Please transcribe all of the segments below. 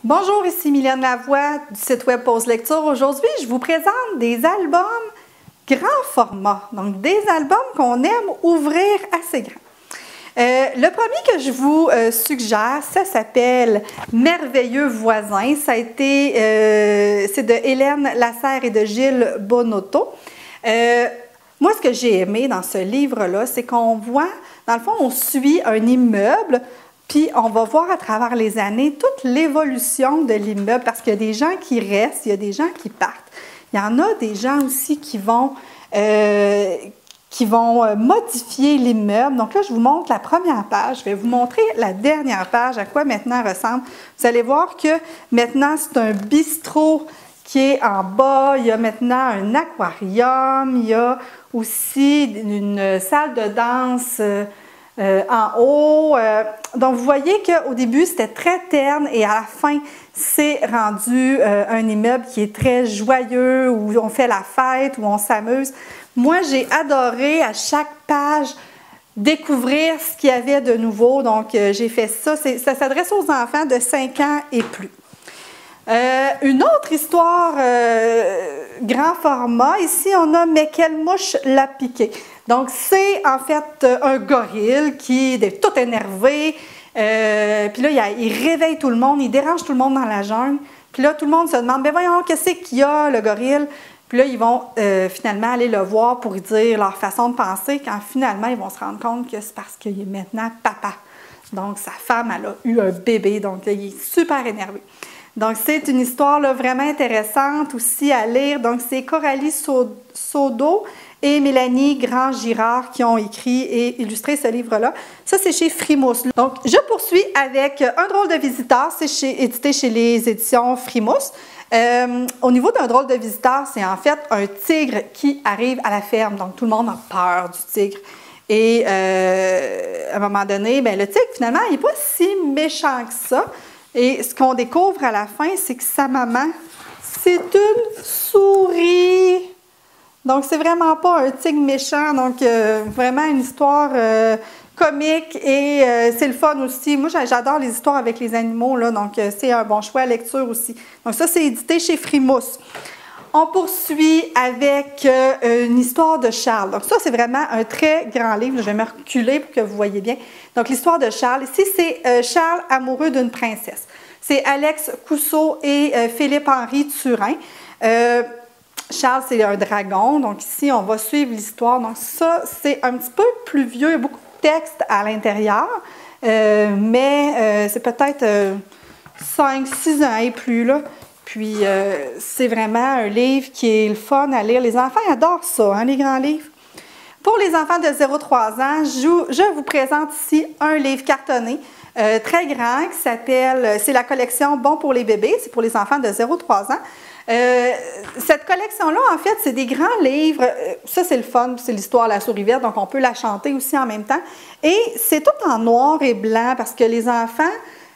Bonjour, ici Mylène Lavoie du site web Pause Lecture. Aujourd'hui, je vous présente des albums grand format, donc des albums qu'on aime ouvrir assez grand. Le premier que je vous suggère, ça s'appelle Merveilleux voisins. Ça a été, c'est de Hélène Lasserre et de Gilles Bonotto. Moi, ce que j'ai aimé dans ce livre-là, c'est qu'on voit, dans le fond, on suit un immeuble, puis on va voir à travers les années toute l'évolution de l'immeuble, parce qu'il y a des gens qui restent, il y a des gens qui partent. Il y en a des gens aussi qui vont modifier l'immeuble. Donc là, je vous montre la première page. Je vais vous montrer la dernière page, à quoi maintenant ressemble. Vous allez voir que maintenant, c'est un bistrot qui est en bas. Il y a maintenant un aquarium. Il y a aussi une salle de danse en haut. Donc, vous voyez qu'au début, c'était très terne et à la fin, c'est rendu un immeuble qui est très joyeux, où on fait la fête, où on s'amuse. Moi, j'ai adoré à chaque page découvrir ce qu'il y avait de nouveau. Donc, j'ai fait ça. Ça s'adresse aux enfants de 5 ans et plus. Une autre histoire grand format. Ici, on a « Mais quelle mouche l'a piqué ». Donc, c'est en fait un gorille qui est tout énervé. Puis là, il réveille tout le monde, il dérange tout le monde dans la jungle. Puis là, tout le monde se demande « Ben voyons, qu'est-ce qu'il y a, le gorille? » Puis là, ils vont finalement aller le voir pour lui dire leur façon de penser, quand finalement, ils vont se rendre compte que c'est parce qu'il est maintenant papa. Donc, sa femme, elle a eu un bébé, donc là, il est super énervé. Donc, c'est une histoire là, vraiment intéressante aussi à lire. Donc, c'est Coralie Sodo et Mélanie Grand-Girard qui ont écrit et illustré ce livre-là. Ça, c'est chez Frimousse. Donc, je poursuis avec Un drôle de visiteur. C'est édité chez les éditions Frimousse. Au niveau d'un drôle de visiteur, c'est en fait un tigre qui arrive à la ferme. Donc, tout le monde a peur du tigre. Et à un moment donné, bien, le tigre, finalement, il n'est pas si méchant que ça. Et ce qu'on découvre à la fin, c'est que sa maman, c'est une souris. Donc, c'est vraiment pas un tigre méchant. Donc, vraiment une histoire comique et c'est le fun aussi. Moi, j'adore les histoires avec les animaux, là, donc c'est un bon choix à lecture aussi. Donc, ça, c'est édité chez Frimousse. On poursuit avec une histoire de Charles. Donc, ça, c'est vraiment un très grand livre. Je vais me reculer pour que vous voyez bien. Donc, l'histoire de Charles. Ici, c'est Charles amoureux d'une princesse. C'est Alex Cousseau et Philippe-Henri Turin. Charles, c'est un dragon. Donc, ici, on va suivre l'histoire. Donc, ça, c'est un petit peu plus vieux. Il y a beaucoup de texte à l'intérieur. Mais c'est peut-être 5-6 ans et plus, là. Puis, c'est vraiment un livre qui est le fun à lire. Les enfants adorent ça, hein, les grands livres. Pour les enfants de 0-3 ans, je vous présente ici un livre cartonné, très grand, qui s'appelle, c'est la collection Bon pour les bébés, c'est pour les enfants de 0-3 ans. Cette collection-là, en fait, c'est des grands livres. Ça, c'est le fun, c'est l'histoire de la souris verte, donc on peut la chanter aussi en même temps. Et c'est tout en noir et blanc, parce que les enfants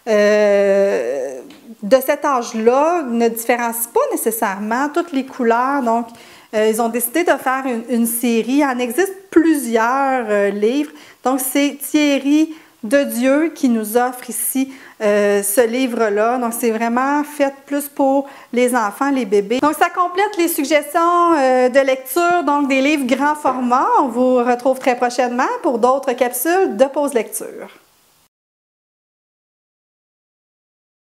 de cet âge-là ne différencient pas nécessairement toutes les couleurs. Donc, ils ont décidé de faire une série. Il en existe plusieurs livres. Donc, c'est Thierry Dedieu qui nous offre ici ce livre-là. Donc, c'est vraiment fait plus pour les enfants, les bébés. Donc, ça complète les suggestions de lecture, donc des livres grand format. On vous retrouve très prochainement pour d'autres capsules de Pause Lecture.